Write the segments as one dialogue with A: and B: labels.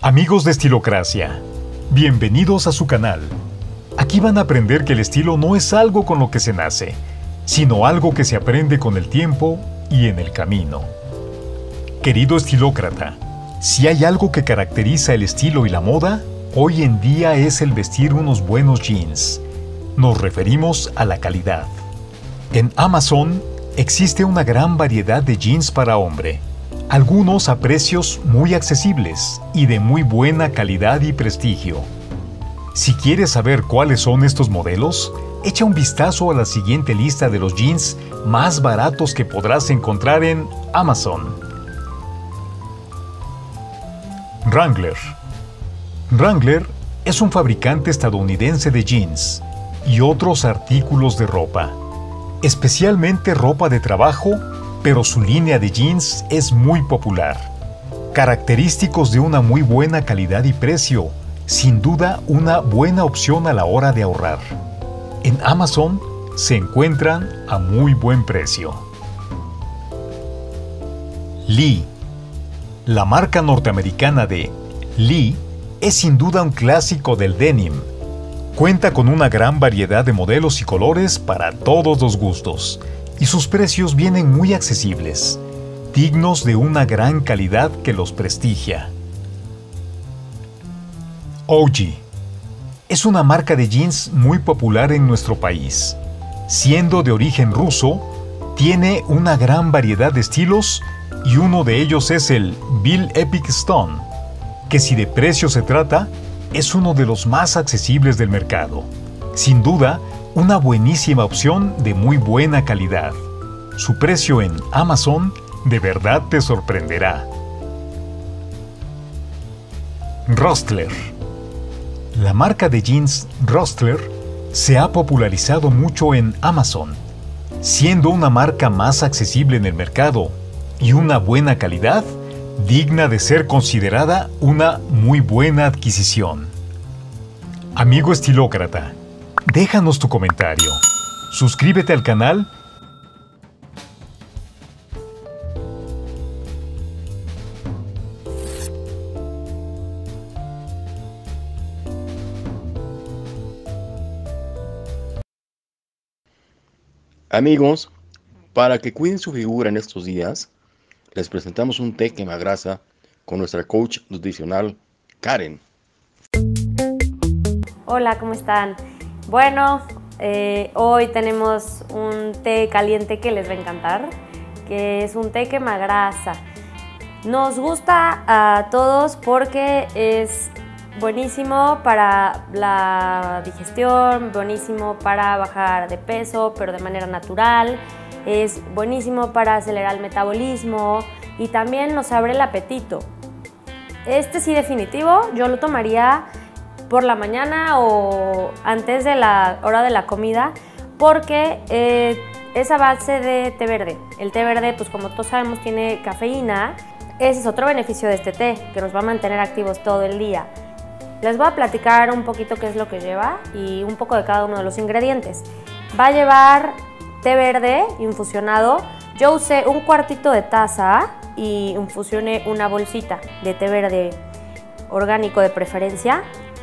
A: Amigos de Estilocracia, bienvenidos a su canal. Aquí van a aprender que el estilo no es algo con lo que se nace, sino algo que se aprende con el tiempo y en el camino. Querido estilócrata, si hay algo que caracteriza el estilo y la moda, hoy en día es el vestir unos buenos jeans. Nos referimos a la calidad. En Amazon existe una gran variedad de jeans para hombre, algunos a precios muy accesibles y de muy buena calidad y prestigio. Si quieres saber cuáles son estos modelos, echa un vistazo a la siguiente lista de los jeans más baratos que podrás encontrar en Amazon. Wrangler. Wrangler es un fabricante estadounidense de jeans y otros artículos de ropa, especialmente ropa de trabajo, pero su línea de jeans es muy popular. Característicos de una muy buena calidad y precio, sin duda una buena opción a la hora de ahorrar. En Amazon se encuentran a muy buen precio. Lee. La marca norteamericana de Lee es sin duda un clásico del denim. Cuenta con una gran variedad de modelos y colores para todos los gustos, y sus precios vienen muy accesibles, dignos de una gran calidad que los prestigia. OG. Es una marca de jeans muy popular en nuestro país. Siendo de origen ruso, tiene una gran variedad de estilos y uno de ellos es el Bill Epic Stone, que si de precio se trata, es uno de los más accesibles del mercado. Sin duda, una buenísima opción de muy buena calidad. Su precio en Amazon de verdad te sorprenderá. Rustler. La marca de jeans Rustler se ha popularizado mucho en Amazon, siendo una marca más accesible en el mercado y una buena calidad, digna de ser considerada una muy buena adquisición. Amigo estilócrata, déjanos tu comentario, suscríbete al canal .
B: Amigos, para que cuiden su figura en estos días, les presentamos un té quemagrasa con nuestra coach nutricional, Karen.
C: Hola, ¿cómo están? Bueno, hoy tenemos un té caliente que les va a encantar, que es un té quemagrasa. Nos gusta a todos porque es buenísimo para la digestión, buenísimo para bajar de peso, pero de manera natural. Es buenísimo para acelerar el metabolismo y también nos abre el apetito. Este sí definitivo, yo lo tomaría por la mañana o antes de la hora de la comida porque es a base de té verde. El té verde, pues como todos sabemos, tiene cafeína. Ese es otro beneficio de este té, que nos va a mantener activos todo el día. Les voy a platicar un poquito qué es lo que lleva y un poco de cada uno de los ingredientes. Va a llevar té verde infusionado. Yo usé un cuartito de taza y infusioné una bolsita de té verde orgánico de preferencia.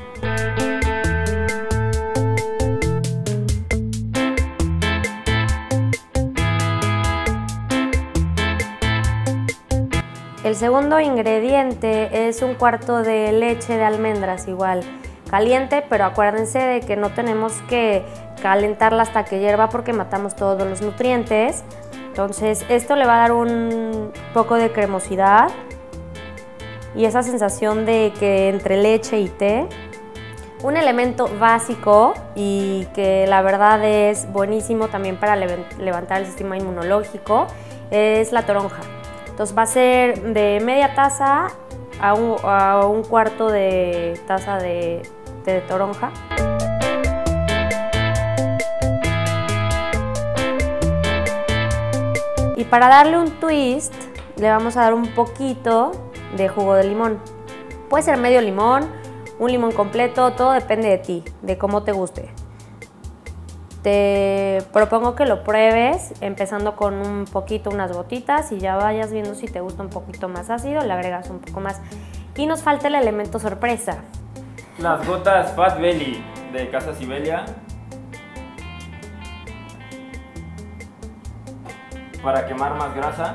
C: El segundo ingrediente es un cuarto de leche de almendras, igual caliente, pero acuérdense de que no tenemos que calentarla hasta que hierva porque matamos todos los nutrientes. Entonces esto le va a dar un poco de cremosidad y esa sensación de que entre leche y té. Un elemento básico y que la verdad es buenísimo también para levantar el sistema inmunológico es la toronja. Entonces va a ser de media taza a un cuarto de taza de té de toronja. Y para darle un twist, le vamos a dar un poquito de jugo de limón. Puede ser medio limón, un limón completo, todo depende de ti, de cómo te guste. Te propongo que lo pruebes empezando con un poquito, unas gotitas y ya vayas viendo si te gusta un poquito más ácido, le agregas un poco más. Y nos falta el elemento sorpresa.
D: Las gotas Fat Belly de Casa Sibelia para quemar más grasa,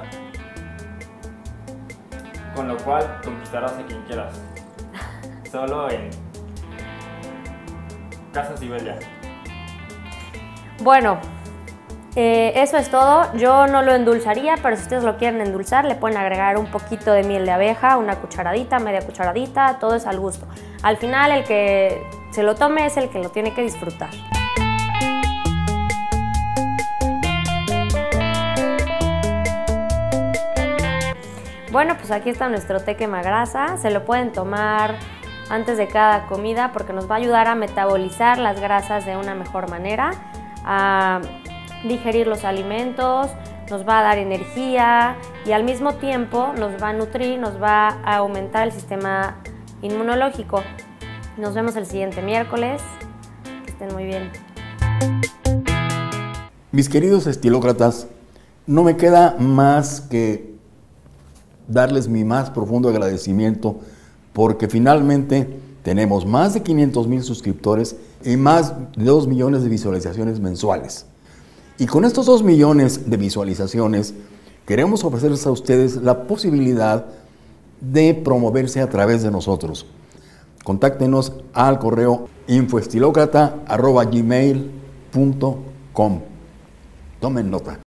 D: con lo cual conquistarás a quien quieras. Solo en Casa Sibelia.
C: Bueno, eso es todo. Yo no lo endulzaría, pero si ustedes lo quieren endulzar, le pueden agregar un poquito de miel de abeja, una cucharadita, media cucharadita, todo es al gusto. Al final, el que se lo tome es el que lo tiene que disfrutar. Bueno, pues aquí está nuestro té quemagrasa. Se lo pueden tomar antes de cada comida porque nos va a ayudar a metabolizar las grasas de una mejor manera, a digerir los alimentos, nos va a dar energía y al mismo tiempo nos va a nutrir, nos va a aumentar el sistema inmunológico. Nos vemos el siguiente miércoles. Que estén muy bien.
B: Mis queridos estilócratas, no me queda más que darles mi más profundo agradecimiento porque finalmente tenemos más de 500,000 suscriptores y más de 2 millones de visualizaciones mensuales. Y con estos 2 millones de visualizaciones queremos ofrecerles a ustedes la posibilidad de promoverse a través de nosotros. Contáctenos al correo infoestilocrata@gmail.com. Tomen nota.